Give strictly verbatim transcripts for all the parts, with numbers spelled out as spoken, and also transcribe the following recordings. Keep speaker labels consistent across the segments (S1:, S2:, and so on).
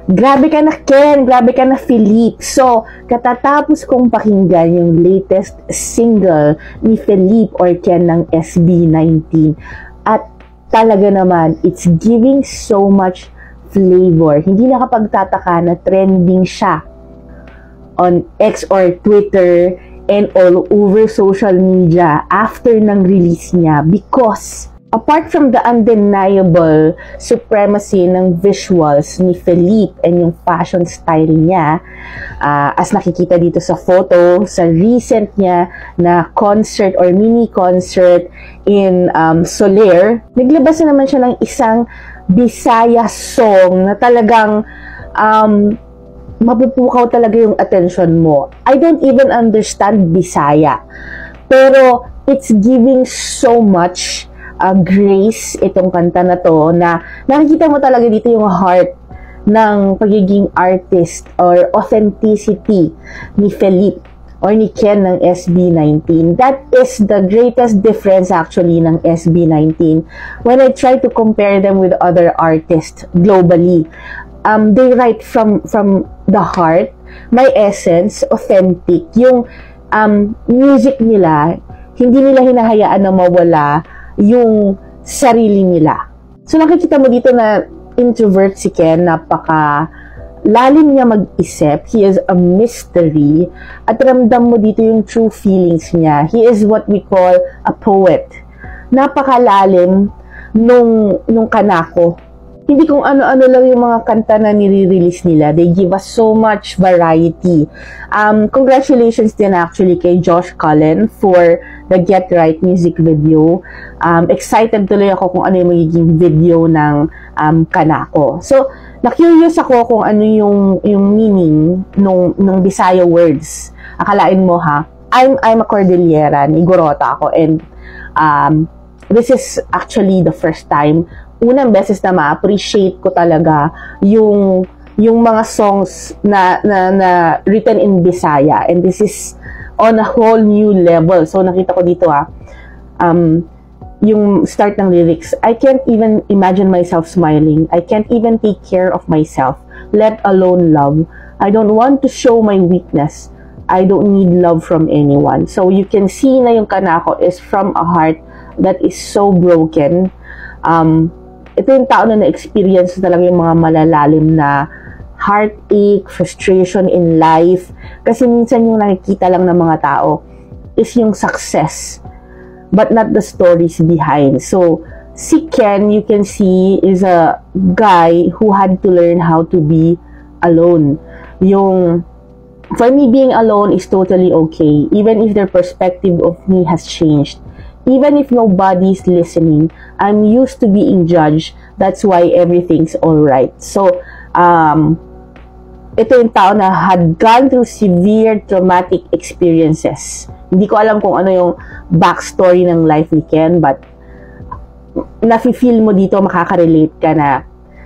S1: Grabe ka na, Ken! Grabe ka na, Philippe! So, katatapos kong pakinggan yung latest single ni Philippe or Ken ng S B nineteen. At talaga naman, it's giving so much flavor. Hindi nakapagtataka na trending siya on X or Twitter and all over social media after ng release niya because apart from the undeniable supremacy ng visuals ni Philippe and yung fashion style niya, uh, as nakikita dito sa photo, sa recent niya na concert or mini concert in um, Soler, naglabas na naman siya ng isang Bisaya song na talagang um, mapupukaw talaga yung attention mo. I don't even understand Bisaya, pero it's giving so much Uh, grace itong kanta na to na nakikita mo talaga dito yung heart ng pagiging artist or authenticity ni Philippe or ni Ken ng S B nineteen. That is the greatest difference actually ng S B nineteen when I try to compare them with other artists globally. Um, they write from from the heart, my essence, authentic. Yung um, music nila, hindi nila hinahayaan na mawala yung sarili nila. So nakikita mo dito na introvert si Ken, napaka lalim niya mag-isip. He is a mystery at ramdam mo dito yung true feelings niya. He is what we call a poet. Napakalalim nung, nung kanako. Hindi kung ano-ano lang yung mga kanta na nire-release nila. They give us so much variety. Um, congratulations din actually kay Josh Cullen for the Get Right music video. Um, excited tuloy ako kung ano yung magiging video ng um, kanako. So, na-curious ako kung ano yung, yung meaning nung, nung Bisaya words. Akalain mo ha, I'm, I'm a Cordillera, Igorota ako, and um, this is actually the first time unang beses na ma-appreciate ko talaga yung yung mga songs na, na na written in Bisaya, and this is on a whole new level. So nakita ko dito ah um yung start ng lyrics, I can't even imagine myself smiling, I can't even take care of myself, let alone love, I don't want to show my weakness, I don't need love from anyone. So you can see na yung kanako is from a heart that is so broken. um Ito yung tao na na-experience na lang yung mga malalalim na heartache, frustration in life. Kasi minsan yung nakikita lang ng mga tao is yung success, but not the stories behind. So, si Ken, you can see, is a guy who had to learn how to be alone. Yung, for me, being alone is totally okay, even if their perspective of me has changed. Even if nobody's listening, I'm used to being judged. That's why everything's alright. So, um, ito yung tao na had gone through severe traumatic experiences. Hindi ko alam kung ano yung backstory ng life ni Ken, but nafe-feel mo dito, makaka-relate ka na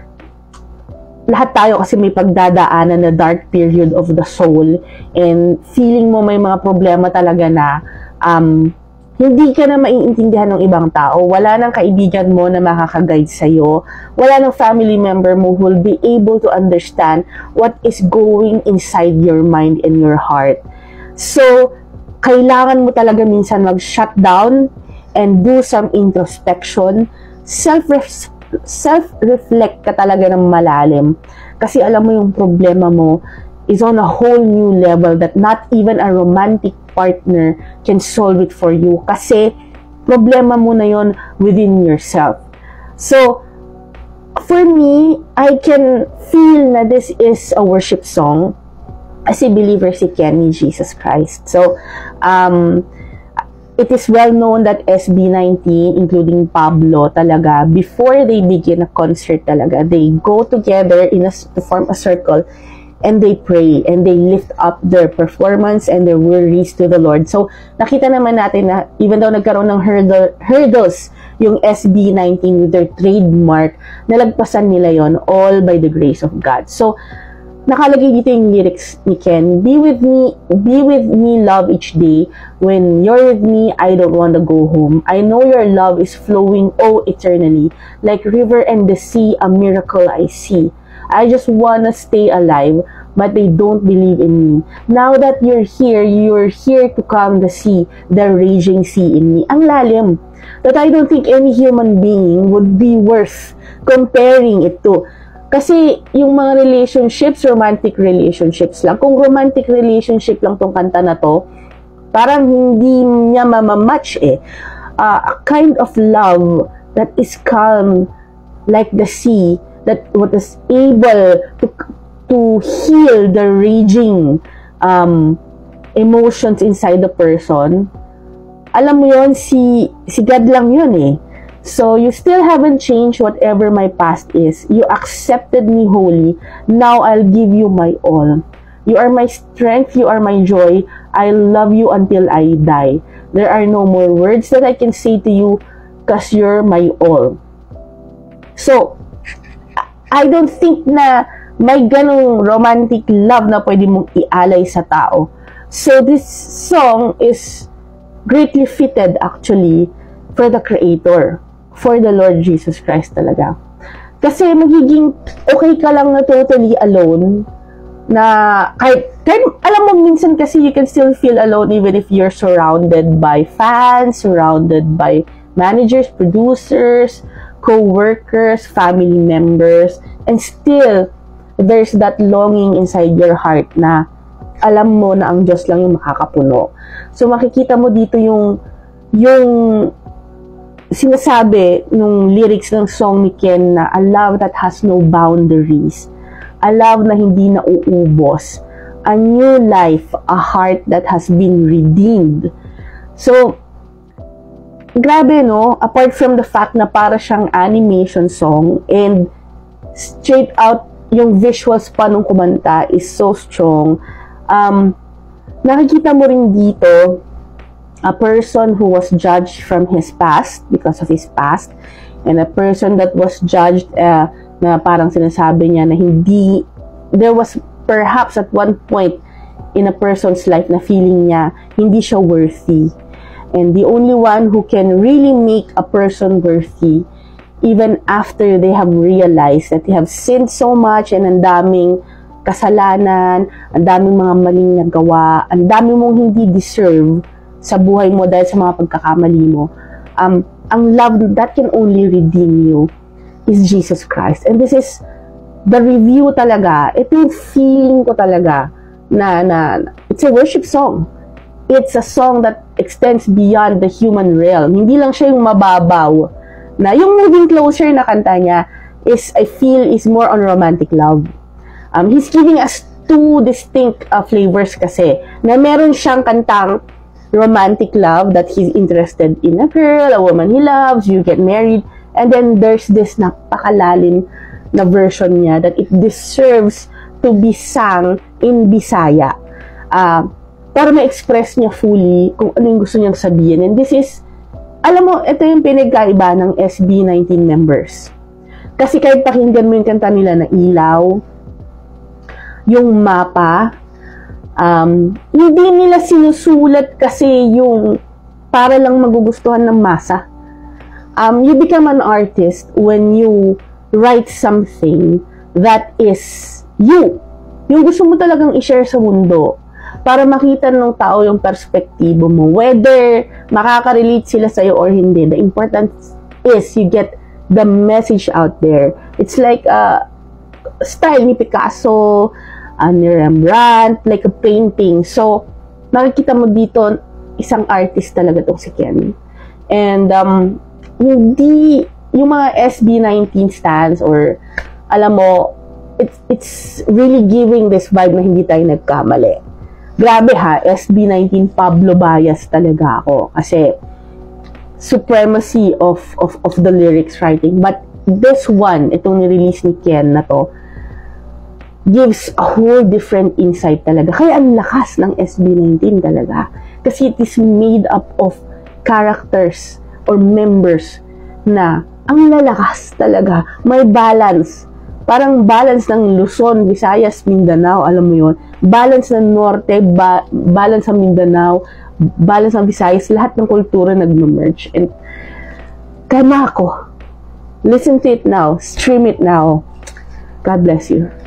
S1: lahat tayo kasi may pagdadaanan na dark period of the soul, and feeling mo may mga problema talaga na um, hindi ka na maiintindihan ng ibang tao. Wala nang kaibigan mo na makaka-guide sa'yo. Wala nang family member mo who will be able to understand what is going inside your mind and your heart. So, kailangan mo talaga minsan mag-shut down and do some introspection. Self-ref- self-reflect ka talaga ng malalim. Kasi alam mo yung problema mo is on a whole new level that not even a romantic partner can solve it for you, kasi problema mo na yon within yourself. So, for me, I can feel na this is a worship song kasi believer si Ken ni Jesus Christ. So, um, it is well known that S B nineteen, including Pablo, talaga, before they begin a concert talaga, they go together in a, to form a circle, and they pray, and they lift up their performance and their worries to the Lord. So, nakita naman natin na even though nagkaroon ng hurdle, hurdles yung S B nineteen with their trademark, nalagpasan nila yon all by the grace of God. So, nakalagay dito yung lyrics ni Ken, Be with me, be with me, love each day. When you're with me, I don't want to go home. I know your love is flowing, oh, eternally. Like river and the sea, a miracle I see. I just wanna stay alive, but they don't believe in me. Now that you're here, you're here to calm the sea, the raging sea in me. Ang lalim. That I don't think any human being would be worth comparing it to. Kasi yung mga relationships, romantic relationships lang. Kung romantic relationship lang tong kanta na to, parang hindi niya mamamatch eh. Uh, a kind of love that is calm like the sea, that was able to to heal the raging um, emotions inside the person. Alam mo yun, si, si God lang yun eh. So, you still haven't changed whatever my past is. You accepted me wholly. Now, I'll give you my all. You are my strength. You are my joy. I love you until I die. There are no more words that I can say to you because you're my all. So, I don't think na may ganong romantic love na pwede mong ialay sa tao. So, this song is greatly fitted actually for the Creator, for the Lord Jesus Christ talaga. Kasi magiging okay ka lang na totally alone, na kahit, kahit alam mo minsan kasi you can still feel alone even if you're surrounded by fans, surrounded by managers, producers, co-workers, family members, and still there's that longing inside your heart na alam mo na ang Diyos lang yung makakapuno. So makikita mo dito yung yung sinasabi nung lyrics ng song ni Ken na a love that has no boundaries, a love na hindi nauubos, a new life, a heart that has been redeemed. So grabe no, apart from the fact na para siyang animation song and straight out yung visuals pa nung kumanta is so strong. Um, nakikita mo rin dito a person who was judged from his past because of his past, and a person that was judged uh, na parang sinasabi niya na hindi, there was perhaps at one point in a person's life na feeling niya hindi siya worthy, and the only one who can really make a person worthy even after they have realized that they have sinned so much and ang daming kasalanan, ang daming mga maling nagawa, ang daming mong hindi deserve sa buhay mo dahil sa mga pagkakamali mo. Um, ang love that can only redeem you is Jesus Christ. And this is the review talaga. Ito yung feeling ko talaga na, na it's a worship song. It's a song that extends beyond the human realm. Hindi lang siya yung mababaw. Na yung Moving Closer na kanta niya is, I feel, is more on romantic love. Um, he's giving us two distinct uh, flavors kasi, na meron siyang kantang romantic love that he's interested in a girl, a woman he loves, you get married, and then there's this napakalalim na version niya that it deserves to be sung in Bisaya. Uh, para ma-express niya fully kung ano yung gusto niyang sabihin. And this is, alam mo, ito yung pinagkaiba ng S B nineteen members. Kasi kahit pakinggan mo yung kanta nila na Ilaw, yung Mapa, um, hindi nila sinusulat kasi yung para lang magugustuhan ng masa. Um, you become an artist when you write something that is you. Yung gusto mo talagang i-share sa mundo para makita ng tao yung perspektibo mo. Whether makaka-relate sila sa'yo or hindi, the important is you get the message out there. It's like a style ni Picasso, uh, ni Rembrandt, like a painting. So, makikita mo dito, isang artist talaga itong si Ken. And, um, hindi, yung mga S B nineteen stands or, alam mo, it's, it's really giving this vibe na hindi tayo nagkamali. Grabe ha, S B nineteen Pablo bias talaga ako. Kasi, supremacy of, of, of the lyrics writing. But, this one, itong nirelease ni Ken na to, gives a whole different insight talaga. Kaya ang lakas ng S B nineteen talaga. Kasi it is made up of characters or members na ang lalakas talaga. May balance. Parang balance ng Luzon, Visayas, Mindanao, alam mo yun. Balance ng Norte, ba balance ng Mindanao, balance ng Visayas, lahat ng kultura nag-merge. And kaya ako, listen to it now, stream it now. God bless you.